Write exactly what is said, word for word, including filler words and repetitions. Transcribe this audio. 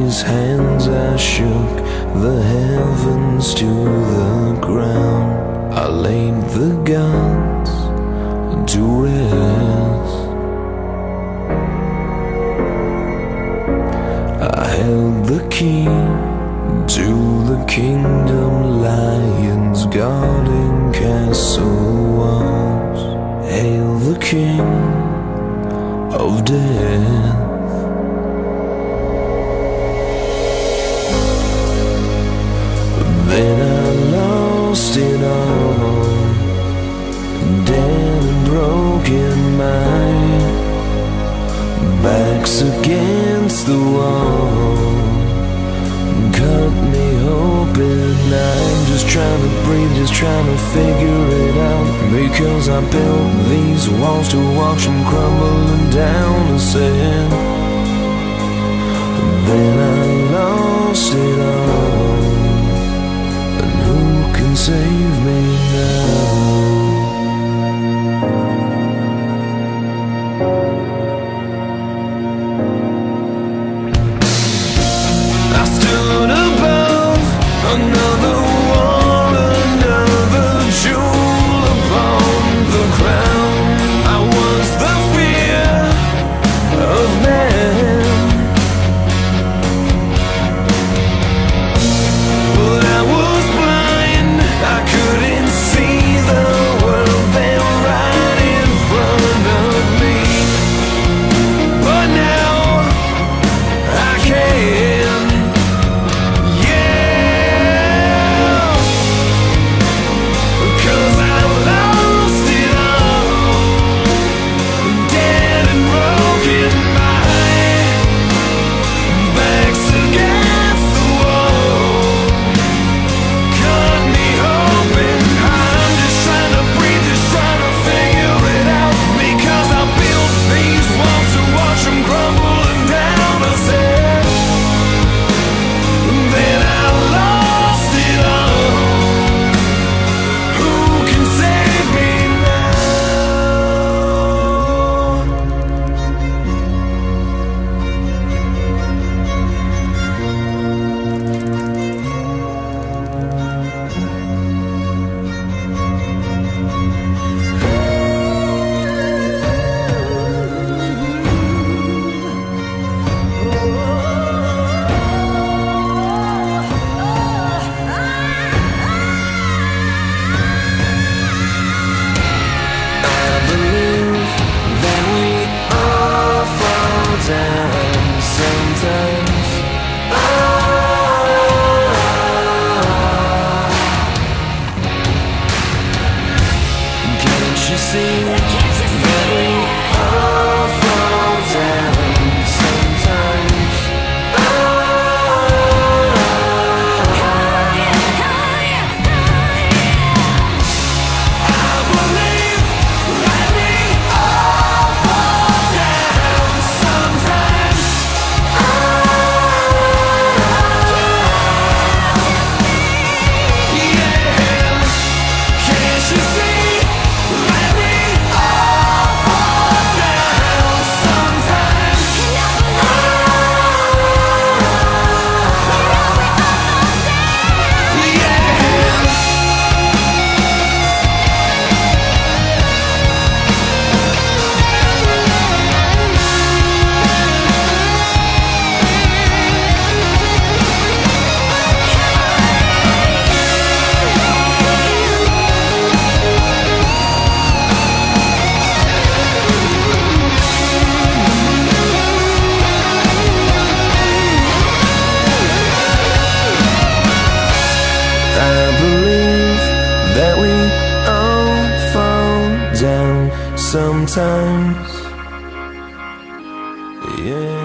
his hands I shook the heavens to the ground. I laid the gods to rest. I held the key to the kingdom, lions guarding castle walls. Hail the king of death. Then I lost it all, dead and broken, my back's against the wall, cut me open. I'm just trying to breathe, just trying to figure it out, because I built these walls to watch them crumbling down. I said, then I lost it all, and who can save me now? Another wall, another jewel upon the crown. I was the fear of man, but I was blind, I couldn't see the world there right in front of me. But now I can. Sometimes, yeah.